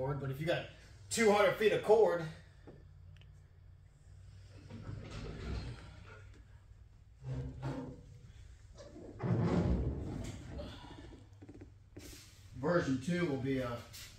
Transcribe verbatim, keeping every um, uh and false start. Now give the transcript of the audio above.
cord, but if you got two hundred feet of cord, version two will be a